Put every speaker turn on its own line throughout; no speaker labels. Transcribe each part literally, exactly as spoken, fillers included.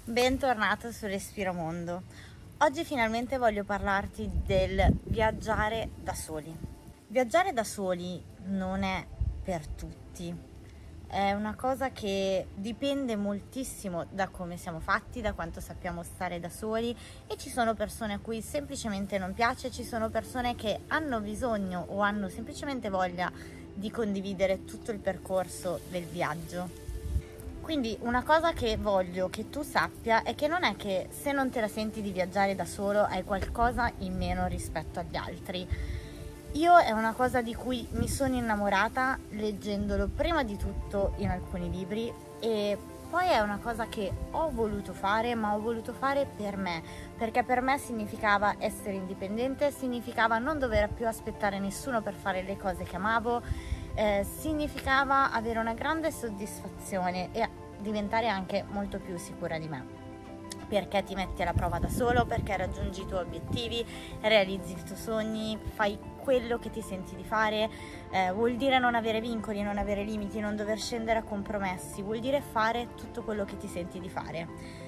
Bentornato su Respiro Mondo. Oggi finalmente voglio parlarti del viaggiare da soli. Viaggiare da soli non è per tutti, è una cosa che dipende moltissimo da come siamo fatti, da quanto sappiamo stare da soli, e ci sono persone a cui semplicemente non piace, ci sono persone che hanno bisogno o hanno semplicemente voglia di condividere tutto il percorso del viaggio. Quindi una cosa che voglio che tu sappia è che non è che se non te la senti di viaggiare da solo hai qualcosa in meno rispetto agli altri. Io è una cosa di cui mi sono innamorata leggendolo prima di tutto in alcuni libri, e poi è una cosa che ho voluto fare, ma ho voluto fare per me, perché per me significava essere indipendente, significava non dover più aspettare nessuno per fare le cose che amavo. Eh, significava avere una grande soddisfazione e diventare anche molto più sicura di me, perché ti metti alla prova da solo, perché raggiungi i tuoi obiettivi, realizzi i tuoi sogni, fai quello che ti senti di fare. Eh, vuol dire non avere vincoli, non avere limiti, non dover scendere a compromessi, vuol dire fare tutto quello che ti senti di fare.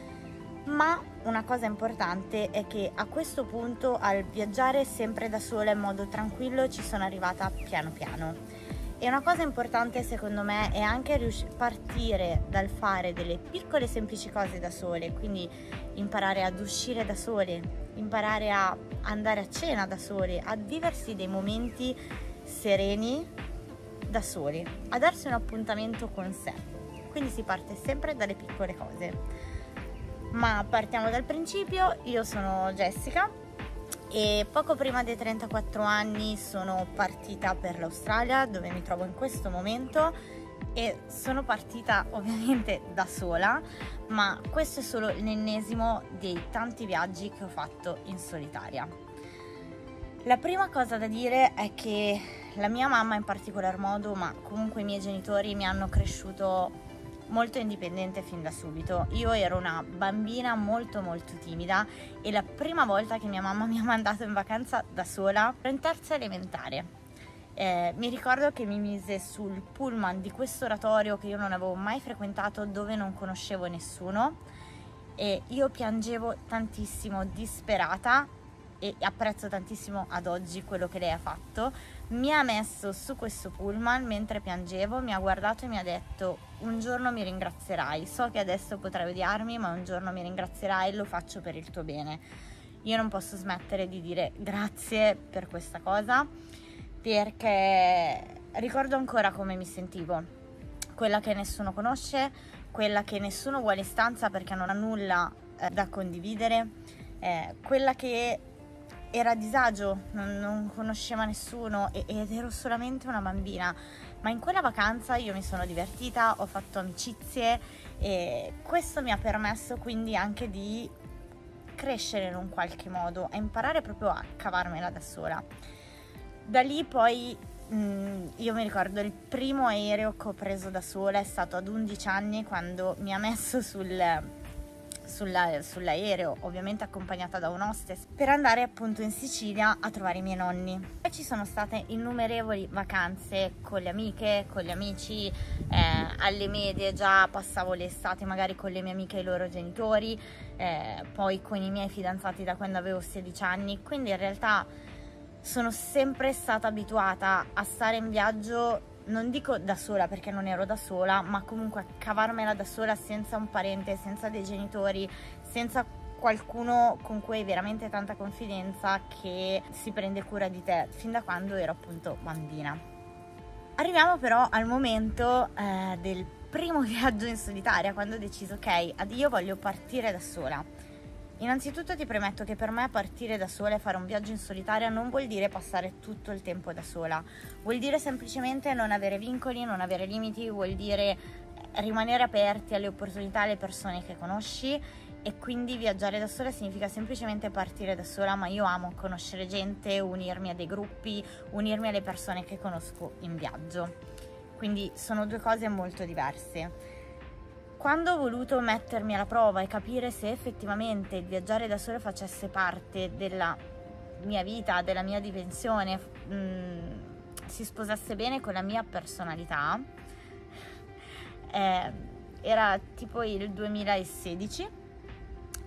Ma una cosa importante è che a questo punto, al viaggiare sempre da sola in modo tranquillo, ci sono arrivata piano piano. E una cosa importante secondo me è anche riuscire a partire dal fare delle piccole semplici cose da sole, quindi imparare ad uscire da sole, imparare a andare a cena da sole, a viversi dei momenti sereni da soli, a darsi un appuntamento con sé. Quindi si parte sempre dalle piccole cose. Ma partiamo dal principio. Io sono Jessica e poco prima dei trentaquattro anni sono partita per l'Australia, dove mi trovo in questo momento, e sono partita ovviamente da sola, ma questo è solo l'ennesimo dei tanti viaggi che ho fatto in solitaria. La prima cosa da dire è che la mia mamma in particolar modo, ma comunque i miei genitori, mi hanno cresciuto molto indipendente fin da subito. Io ero una bambina molto molto timida e la prima volta che mia mamma mi ha mandato in vacanza da sola ero in terza elementare. Eh, mi ricordo che mi mise sul pullman di questo oratorio che io non avevo mai frequentato, dove non conoscevo nessuno, e io piangevo tantissimo, disperata, e apprezzo tantissimo ad oggi quello che lei ha fatto. Mi ha messo su questo pullman mentre piangevo, mi ha guardato e mi ha detto: un giorno mi ringrazierai, so che adesso potrai odiarmi, ma un giorno mi ringrazierai, lo faccio per il tuo bene. Io non posso smettere di dire grazie per questa cosa, perché ricordo ancora come mi sentivo, quella che nessuno conosce, quella che nessuno vuole in stanza perché non ha nulla eh, da condividere, eh, quella che era a disagio, non, non conosceva nessuno e, ed ero solamente una bambina. Ma in quella vacanza io mi sono divertita, ho fatto amicizie, e questo mi ha permesso quindi anche di crescere in un qualche modo, a imparare proprio a cavarmela da sola. Da lì poi mh, io mi ricordo il primo aereo che ho preso da sola è stato ad undici anni, quando mi ha messo sul Sulla, sull'aereo, ovviamente accompagnata da un hostess, per andare appunto in Sicilia a trovare i miei nonni. Poi ci sono state innumerevoli vacanze con le amiche, con gli amici, eh, alle medie già passavo l'estate magari con le mie amiche e i loro genitori, eh, poi con i miei fidanzati da quando avevo sedici anni, quindi in realtà sono sempre stata abituata a stare in viaggio, non dico da sola perché non ero da sola, ma comunque a cavarmela da sola, senza un parente, senza dei genitori, senza qualcuno con cui hai veramente tanta confidenza che si prende cura di te, fin da quando ero appunto bambina. Arriviamo però al momento eh, del primo viaggio in solitaria, quando ho deciso ok, io voglio partire da sola. Innanzitutto ti premetto che per me partire da sola e fare un viaggio in solitaria non vuol dire passare tutto il tempo da sola, vuol dire semplicemente non avere vincoli, non avere limiti, vuol dire rimanere aperti alle opportunità, alle persone che conosci. E quindi viaggiare da sola significa semplicemente partire da sola, ma io amo conoscere gente, unirmi a dei gruppi, unirmi alle persone che conosco in viaggio, quindi sono due cose molto diverse. Quando ho voluto mettermi alla prova e capire se effettivamente il viaggiare da sola facesse parte della mia vita, della mia dimensione, mh, si sposasse bene con la mia personalità, eh, era tipo il duemilasedici,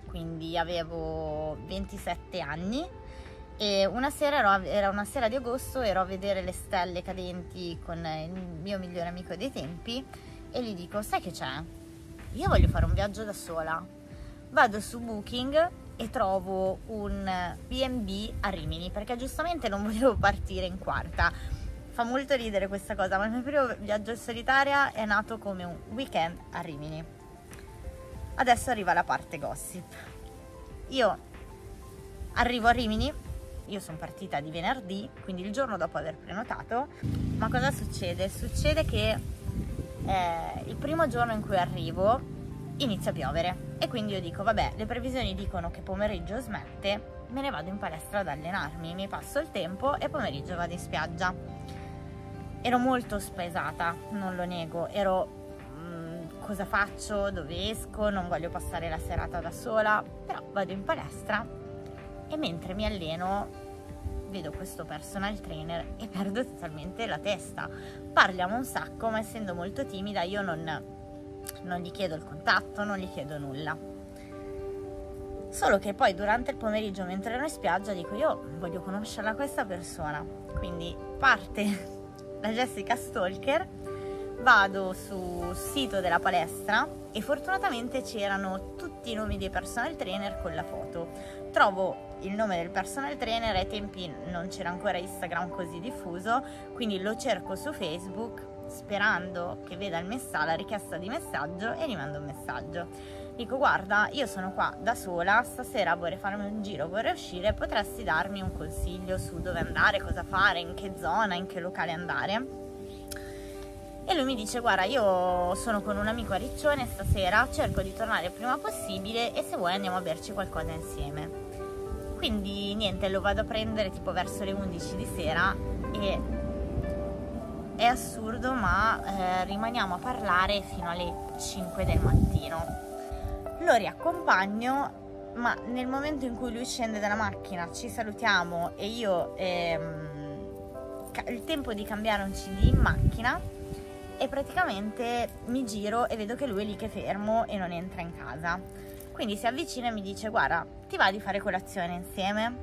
quindi avevo ventisette anni, e una sera ero, era una sera di agosto, ero a vedere le stelle cadenti con il mio migliore amico dei tempi e gli dico: sai che c'è? Io voglio fare un viaggio da sola. Vado su Booking e trovo un B and B a Rimini, perché giustamente non volevo partire in quarta. Fa molto ridere questa cosa, ma il mio primo viaggio in solitaria è nato come un weekend a Rimini. Adesso arriva la parte gossip. Io arrivo a Rimini, io sono partita di venerdì, quindi il giorno dopo aver prenotato, ma cosa succede? Succede che eh, il primo giorno in cui arrivo inizia a piovere e quindi io dico: vabbè, le previsioni dicono che pomeriggio smette, me ne vado in palestra ad allenarmi, mi passo il tempo e pomeriggio vado in spiaggia. Ero molto spaesata, non lo nego, ero mh, cosa faccio, dove esco, non voglio passare la serata da sola, però vado in palestra e mentre mi alleno vedo questo personal trainer e perdo totalmente la testa. Parliamo un sacco, ma essendo molto timida io non, non gli chiedo il contatto, non gli chiedo nulla. Solo che poi durante il pomeriggio, mentre ero in spiaggia, dico: io voglio conoscerla questa persona. Quindi parte la Jessica Stalker, vado sul sito della palestra e fortunatamente c'erano tutti i nomi dei personal trainer con la foto. Trovo il nome del personal trainer, ai tempi non c'era ancora Instagram così diffuso, quindi lo cerco su Facebook sperando che veda il messaggio, la richiesta di messaggio, e gli mando un messaggio. Dico: guarda, io sono qua da sola, stasera vorrei farmi un giro, vorrei uscire, potresti darmi un consiglio su dove andare, cosa fare, in che zona, in che locale andare? E lui mi dice: guarda, io sono con un amico a Riccione stasera, cerco di tornare il prima possibile e se vuoi andiamo a berci qualcosa insieme. Quindi niente, lo vado a prendere tipo verso le undici di sera e è assurdo, ma eh, rimaniamo a parlare fino alle cinque del mattino. Lo riaccompagno, ma nel momento in cui lui scende dalla macchina ci salutiamo e io ehm, il tempo di cambiare un C D in macchina, e praticamente mi giro e vedo che lui è lì che è fermo e non entra in casa. Quindi si avvicina e mi dice: guarda, ti va di fare colazione insieme?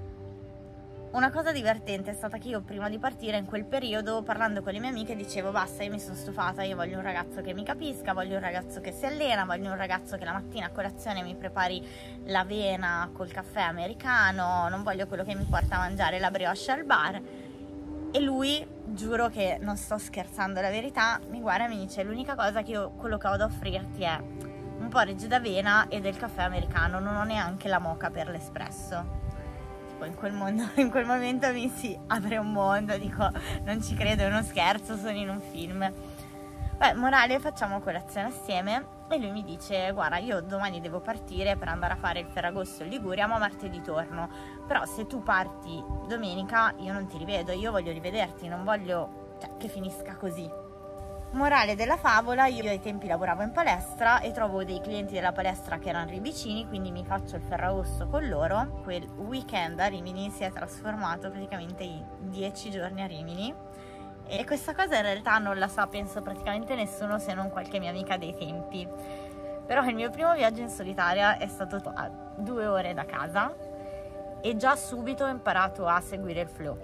Una cosa divertente è stata che io prima di partire, in quel periodo, parlando con le mie amiche, dicevo: basta, io mi sono stufata, io voglio un ragazzo che mi capisca, voglio un ragazzo che si allena, voglio un ragazzo che la mattina a colazione mi prepari l'avena col caffè americano, non voglio quello che mi porta a mangiare la brioche al bar. E lui, giuro che non sto scherzando, la verità, mi guarda e mi dice: l'unica cosa che io, quello che ho da offrirti è un porridge d'avena e del caffè americano, non ho neanche la moka per l'espresso. In quel, mondo, in quel momento mi si apre un mondo, dico: non ci credo, è uno scherzo, sono in un film. Beh, morale, facciamo colazione assieme e lui mi dice: guarda, io domani devo partire per andare a fare il Ferragosto in Liguria, ma martedì torno, però se tu parti domenica io non ti rivedo, io voglio rivederti, non voglio, cioè, che finisca così. Morale della favola, io ai tempi lavoravo in palestra e trovo dei clienti della palestra che erano lì vicini, quindi mi faccio il Ferragosto con loro. Quel weekend a Rimini si è trasformato praticamente in dieci giorni a Rimini, e questa cosa in realtà non la sa, penso, praticamente nessuno se non qualche mia amica dei tempi. Però il mio primo viaggio in solitaria è stato a due ore da casa e già subito ho imparato a seguire il flow,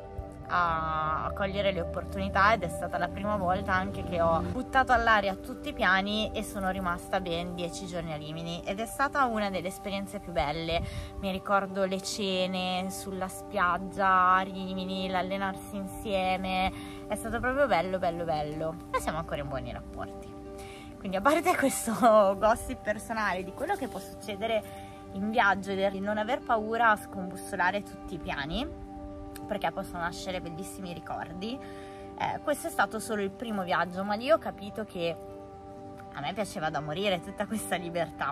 a cogliere le opportunità, ed è stata la prima volta anche che ho buttato all'aria tutti i piani e sono rimasta ben dieci giorni a Rimini, ed è stata una delle esperienze più belle. Mi ricordo le cene sulla spiaggia a Rimini, l'allenarsi insieme, è stato proprio bello bello bello, e siamo ancora in buoni rapporti. Quindi, a parte questo gossip personale di quello che può succedere in viaggio e di non aver paura a scombussolare tutti i piani, perché possono nascere bellissimi ricordi, eh, questo è stato solo il primo viaggio, ma lì ho capito che a me piaceva da morire tutta questa libertà.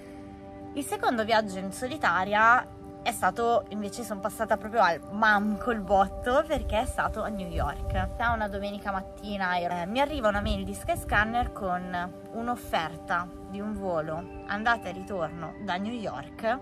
Il secondo viaggio in solitaria è stato, invece sono passata proprio al mam col botto, perché è stato a New York. Da una domenica mattina eh, mi arriva una mail di Skyscanner con un'offerta di un volo andata e ritorno da New York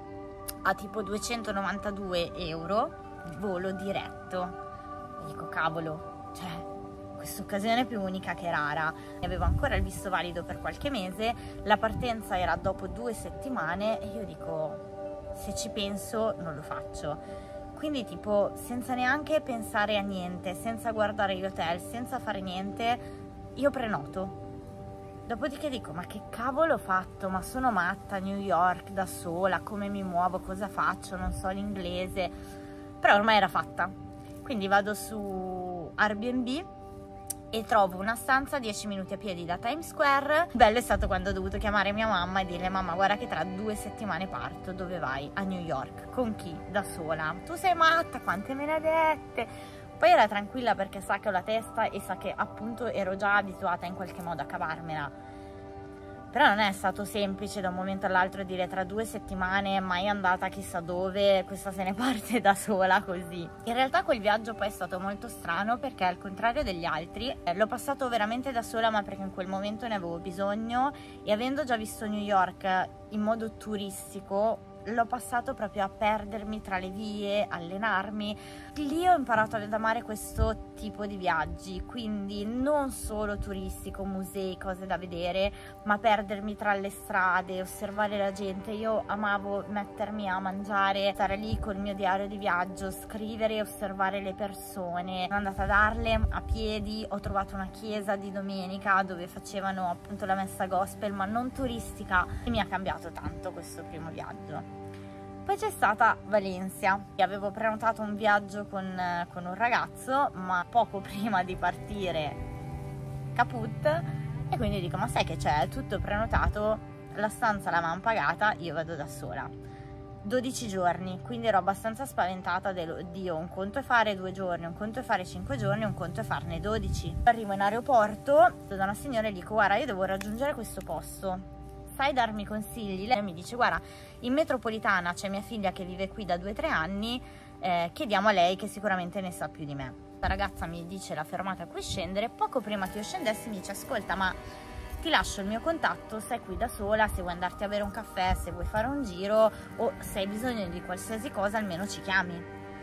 a tipo duecentonovantadue euro, volo diretto. E dico: cavolo, cioè questa occasione più unica che rara. Avevo ancora il visto valido per qualche mese, la partenza era dopo due settimane e io dico, se ci penso non lo faccio. Quindi tipo senza neanche pensare a niente, senza guardare gli hotel, senza fare niente, io prenoto. Dopodiché dico, ma che cavolo ho fatto? Ma sono matta a New York da sola, come mi muovo, cosa faccio? Non so l'inglese. Però ormai era fatta. Quindi vado su Airbnb e trovo una stanza a dieci minuti a piedi da Times Square. Bello è stato quando ho dovuto chiamare mia mamma e dirle, mamma guarda che tra due settimane parto, dove vai? A New York. Con chi? Da sola. Tu sei matta, quante me ne ha dette? Poi era tranquilla perché sa che ho la testa e sa che appunto ero già abituata in qualche modo a cavarmela. Però non è stato semplice da un momento all'altro dire tra due settimane, mai andata chissà dove, questa se ne parte da sola così. In realtà quel viaggio poi è stato molto strano perché al contrario degli altri eh, l'ho passato veramente da sola, ma perché in quel momento ne avevo bisogno, e avendo già visto New York in modo turistico l'ho passato proprio a perdermi tra le vie, allenarmi. Lì ho imparato ad amare questo tipo di viaggi, quindi non solo turistico, musei, cose da vedere, ma perdermi tra le strade, osservare la gente. Io amavo mettermi a mangiare, stare lì col mio diario di viaggio, scrivere e osservare le persone. Sono andata ad Harlem a piedi, ho trovato una chiesa di domenica dove facevano appunto la messa gospel, ma non turistica, e mi ha cambiato tanto questo primo viaggio. Poi c'è stata Valencia. Avevo prenotato un viaggio con, con un ragazzo, ma poco prima di partire caput, e quindi dico, ma sai che c'è? Tutto prenotato, la stanza l'avevamo pagata, io vado da sola. dodici giorni, quindi ero abbastanza spaventata del, Dio, un conto è fare due giorni, un conto è fare cinque giorni, un conto è farne dodici. Arrivo in aeroporto da una signora e dico, guarda, io devo raggiungere questo posto, sai darmi consigli? Lei mi dice, guarda, in metropolitana c'è mia figlia che vive qui da due o tre anni, eh, chiediamo a lei che sicuramente ne sa più di me. La ragazza mi dice la fermata a cui scendere, poco prima che io scendessi mi dice, ascolta, ma ti lascio il mio contatto, sei qui da sola, se vuoi andarti a bere un caffè, se vuoi fare un giro o se hai bisogno di qualsiasi cosa almeno ci chiami.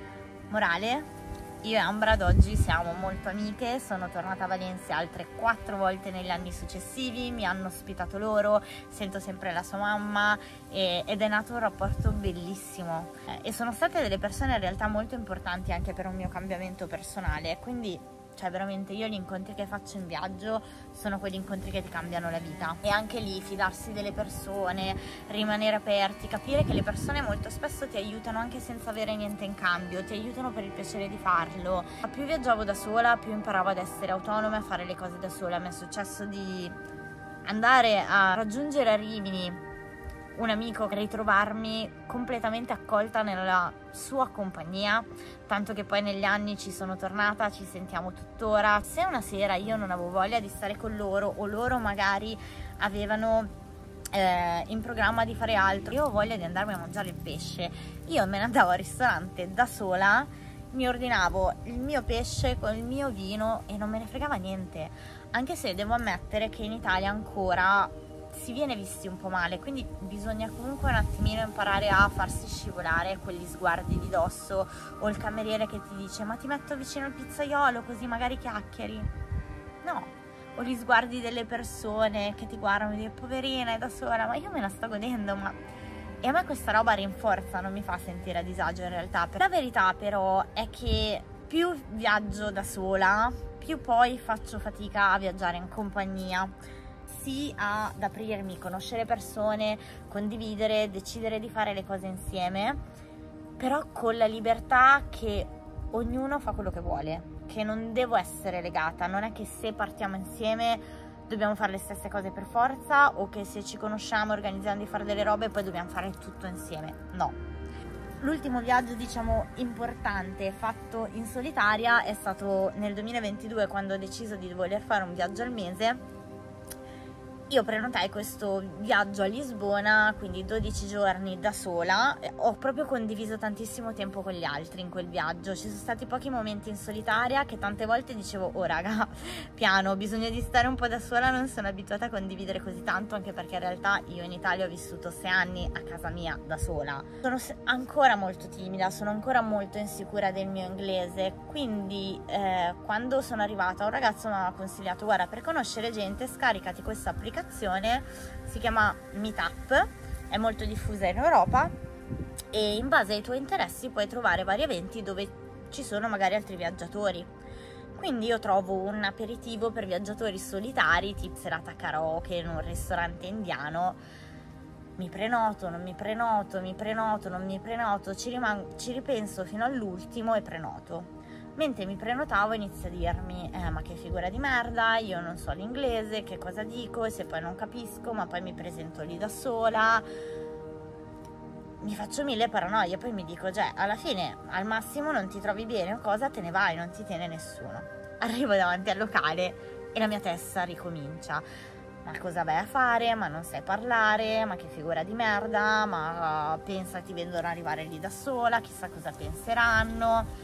Morale? Io e Ambra ad oggi siamo molto amiche, sono tornata a Valencia altre quattro volte negli anni successivi, mi hanno ospitato loro, sento sempre la sua mamma e, ed è nato un rapporto bellissimo. Eh, e sono state delle persone in realtà molto importanti anche per un mio cambiamento personale, quindi cioè veramente io gli incontri che faccio in viaggio sono quegli incontri che ti cambiano la vita. E anche lì fidarsi delle persone, rimanere aperti, capire che le persone molto spesso ti aiutano anche senza avere niente in cambio, ti aiutano per il piacere di farlo. Ma più viaggiavo da sola, più imparavo ad essere autonoma e a fare le cose da sola. Mi è successo di andare a raggiungere a Rimini un amico, ritrovarmi completamente accolta nella sua compagnia, tanto che poi negli anni ci sono tornata, ci sentiamo tuttora. Se una sera io non avevo voglia di stare con loro o loro magari avevano eh, in programma di fare altro, io ho voglia di andarmi a mangiare il pesce, io me ne andavo al ristorante da sola, mi ordinavo il mio pesce con il mio vino e non me ne fregava niente, anche se devo ammettere che in Italia ancora si viene visti un po' male, quindi bisogna comunque un attimino imparare a farsi scivolare quegli sguardi di dosso, o il cameriere che ti dice ma ti metto vicino al pizzaiolo così magari chiacchieri, no, o gli sguardi delle persone che ti guardano e dicono poverina è da sola, ma io me la sto godendo, ma... e a me questa roba rinforza, non mi fa sentire a disagio in realtà. La verità però è che più viaggio da sola, più poi faccio fatica a viaggiare in compagnia, sì ad aprirmi, conoscere persone, condividere, decidere di fare le cose insieme, però con la libertà che ognuno fa quello che vuole, che non devo essere legata, non è che se partiamo insieme dobbiamo fare le stesse cose per forza, o che se ci conosciamo organizziamo di fare delle robe poi dobbiamo fare tutto insieme, no. L'ultimo viaggio diciamo importante fatto in solitaria è stato nel duemilaventidue, quando ho deciso di voler fare un viaggio al mese. io prenotai questo viaggio a Lisbona, quindi dodici giorni da sola. Ho proprio condiviso tantissimo tempo con gli altri in quel viaggio, ci sono stati pochi momenti in solitaria che tante volte dicevo oh raga, piano, ho bisogno di stare un po' da sola, non sono abituata a condividere così tanto, anche perché in realtà io in Italia ho vissuto sei anni a casa mia da sola. Sono ancora molto timida, sono ancora molto insicura del mio inglese, quindi eh, quando sono arrivata un ragazzo mi ha consigliato guarda, per conoscere gente scaricati questa applicazione, si chiama Meetup, è molto diffusa in Europa e in base ai tuoi interessi puoi trovare vari eventi dove ci sono magari altri viaggiatori. Quindi io trovo un aperitivo per viaggiatori solitari, tipo serata karaoke in un ristorante indiano, mi prenoto, non mi prenoto, mi prenoto, non mi prenoto, ci, rimango, ci ripenso fino all'ultimo e prenoto. Mentre mi prenotavo inizia a dirmi eh, ma che figura di merda, io non so l'inglese, che cosa dico, e se poi non capisco, ma poi mi presento lì da sola, mi faccio mille paranoie, poi mi dico cioè alla fine al massimo non ti trovi bene o cosa, te ne vai, non ti tiene nessuno. Arrivo davanti al locale e la mia testa ricomincia, ma cosa vai a fare, ma non sai parlare, ma che figura di merda, ma pensa ti vendono arrivare lì da sola, chissà cosa penseranno.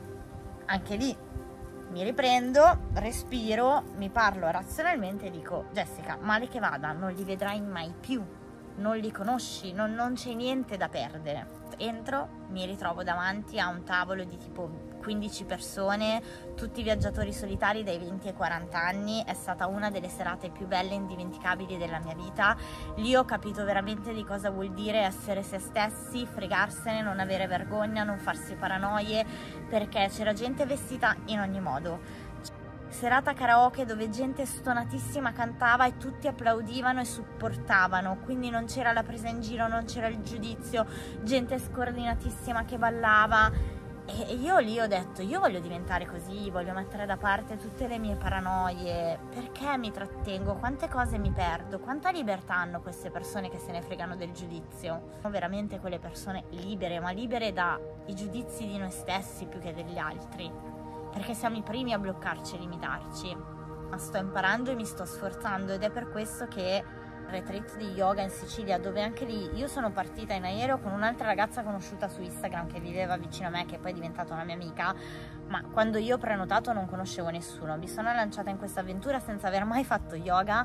Anche lì mi riprendo, respiro, mi parlo razionalmente e dico Jessica, male che vada, non li vedrai mai più, non li conosci, non, non c'è niente da perdere. Entro, mi ritrovo davanti a un tavolo di tipo quindici persone, tutti viaggiatori solitari dai venti ai quaranta anni. È stata una delle serate più belle e indimenticabili della mia vita. Lì ho capito veramente di cosa vuol dire essere se stessi, fregarsene, non avere vergogna, non farsi paranoie, perché c'era gente vestita in ogni modo. Serata karaoke dove gente stonatissima cantava e tutti applaudivano e supportavano, quindi non c'era la presa in giro, non c'era il giudizio, gente scordinatissima che ballava. E io lì ho detto, io voglio diventare così, voglio mettere da parte tutte le mie paranoie, perché mi trattengo, quante cose mi perdo, quanta libertà hanno queste persone che se ne fregano del giudizio. Sono veramente quelle persone libere, ma libere dai giudizi di noi stessi più che degli altri, perché siamo i primi a bloccarci e limitarci. Ma sto imparando e mi sto sforzando, ed è per questo che retreat di yoga in Sicilia, dove anche lì io sono partita in aereo con un'altra ragazza conosciuta su Instagram che viveva vicino a me, che poi è diventata una mia amica, ma quando io ho prenotato non conoscevo nessuno, mi sono lanciata in questa avventura senza aver mai fatto yoga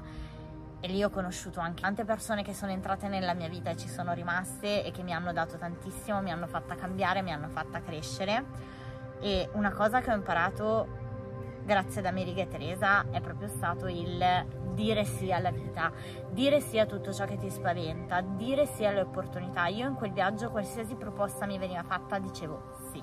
e lì ho conosciuto anche tante persone che sono entrate nella mia vita e ci sono rimaste e che mi hanno dato tantissimo, mi hanno fatta cambiare, mi hanno fatta crescere. E una cosa che ho imparato grazie ad America e Teresa è proprio stato il dire sì alla vita, dire sì a tutto ciò che ti spaventa, dire sì alle opportunità. Io in quel viaggio qualsiasi proposta mi veniva fatta dicevo sì,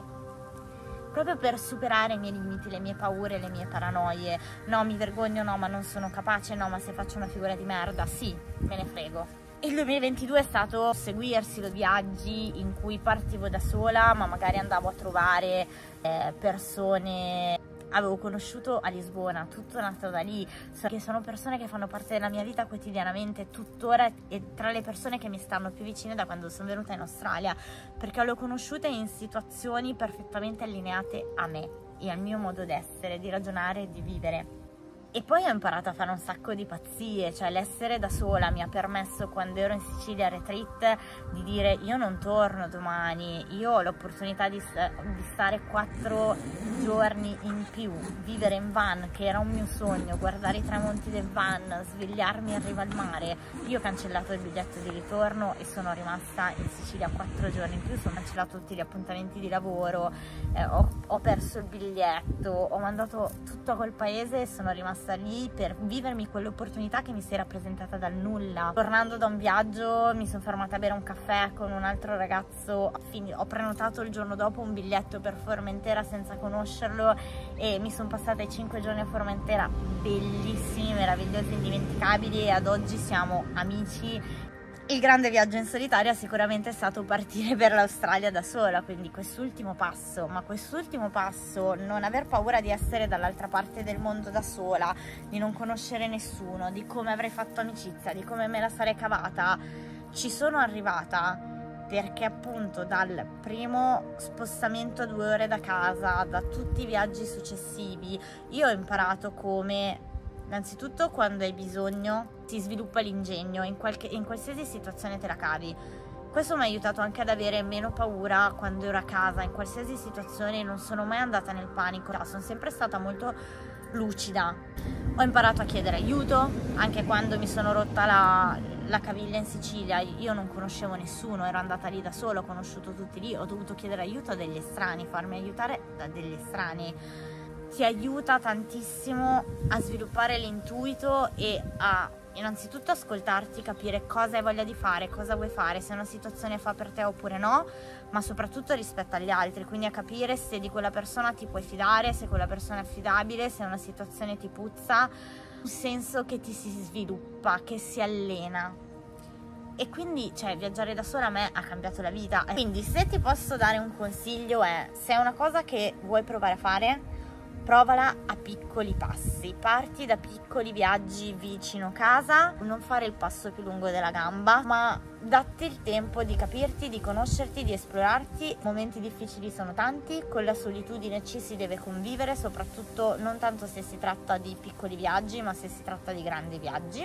proprio per superare i miei limiti, le mie paure, le mie paranoie. No, mi vergogno, no, ma non sono capace, no, ma se faccio una figura di merda, sì, me ne frego. Il duemilaventidue è stato seguirsi i viaggi in cui partivo da sola, ma magari andavo a trovare eh, persone. Avevo conosciuto a Lisbona, tutto nato da lì, che sono persone che fanno parte della mia vita quotidianamente, tuttora, e tra le persone che mi stanno più vicine da quando sono venuta in Australia, perché le ho conosciute in situazioni perfettamente allineate a me e al mio modo d'essere, di ragionare e di vivere. E poi ho imparato a fare un sacco di pazzie, cioè l'essere da sola mi ha permesso, quando ero in Sicilia a retreat, di dire io non torno domani, io ho l'opportunità di, di stare quattro giorni in più, vivere in van, che era un mio sogno, guardare i tramonti del van, svegliarmi in riva al mare. Io ho cancellato il biglietto di ritorno e sono rimasta in Sicilia quattro giorni in più, sono cancellato tutti gli appuntamenti di lavoro, eh, ho, ho perso il biglietto, ho mandato tutto a quel paese e sono rimasta lì per vivermi quell'opportunità che mi si era presentata dal nulla. Tornando da un viaggio mi sono fermata a bere un caffè con un altro ragazzo, ho prenotato il giorno dopo un biglietto per Formentera senza conoscerlo e mi sono passata i cinque giorni a Formentera bellissimi, meravigliosi, indimenticabili, e ad oggi siamo amici. Il grande viaggio in solitaria sicuramente è stato partire per l'Australia da sola, quindi quest'ultimo passo, ma quest'ultimo passo, non aver paura di essere dall'altra parte del mondo da sola, di non conoscere nessuno, di come avrei fatto amicizia, di come me la sarei cavata, ci sono arrivata perché appunto dal primo spostamento a due ore da casa, da tutti i viaggi successivi, io ho imparato come Innanzitutto, quando hai bisogno si sviluppa l'ingegno, in, qualche, in qualsiasi situazione te la cavi. Questo mi ha aiutato anche ad avere meno paura quando ero a casa, in qualsiasi situazione non sono mai andata nel panico, sono sempre stata molto lucida. Ho imparato a chiedere aiuto, anche quando mi sono rotta la, la caviglia in Sicilia, io non conoscevo nessuno, ero andata lì da sola, ho conosciuto tutti lì, ho dovuto chiedere aiuto a degli estranei, farmi aiutare da degli estranei. Ti aiuta tantissimo a sviluppare l'intuito e a innanzitutto ascoltarti, capire cosa hai voglia di fare, cosa vuoi fare, se una situazione fa per te oppure no, ma soprattutto rispetto agli altri, quindi a capire se di quella persona ti puoi fidare, se quella persona è affidabile, se una situazione ti puzza, un senso che ti si sviluppa, che si allena. E quindi, cioè, viaggiare da sola a me ha cambiato la vita. Quindi se ti posso dare un consiglio è, se è una cosa che vuoi provare a fare, provala a piccoli passi, parti da piccoli viaggi vicino casa, non fare il passo più lungo della gamba, ma datti il tempo di capirti, di conoscerti, di esplorarti. Momenti difficili sono tanti, con la solitudine ci si deve convivere, soprattutto non tanto se si tratta di piccoli viaggi, ma se si tratta di grandi viaggi.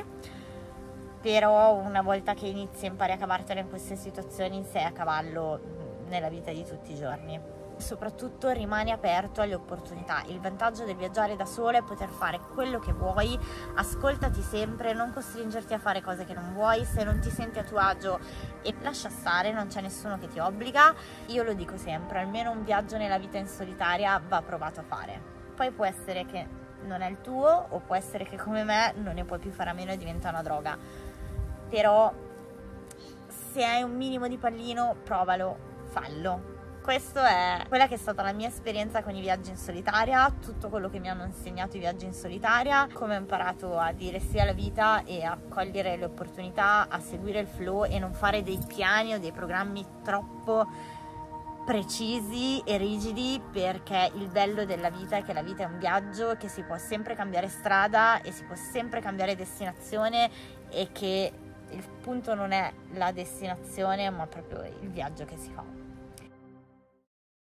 Però una volta che inizi e impari a cavartela in queste situazioni, sei a cavallo nella vita di tutti i giorni. Soprattutto rimani aperto alle opportunità. Il vantaggio del viaggiare da sola è poter fare quello che vuoi, ascoltati sempre, non costringerti a fare cose che non vuoi, se non ti senti a tuo agio e lascia stare, non c'è nessuno che ti obbliga. Io lo dico sempre, almeno un viaggio nella vita in solitaria va provato a fare. Poi può essere che non è il tuo, o può essere che come me non ne puoi più fare a meno e diventa una droga, però se hai un minimo di pallino provalo, fallo. Questa è quella che è stata la mia esperienza con i viaggi in solitaria, tutto quello che mi hanno insegnato i viaggi in solitaria, come ho imparato a dire sì alla vita e a cogliere le opportunità, a seguire il flow e non fare dei piani o dei programmi troppo precisi e rigidi, perché il bello della vita è che la vita è un viaggio, che si può sempre cambiare strada e si può sempre cambiare destinazione, e che il punto non è la destinazione ma proprio il viaggio che si fa.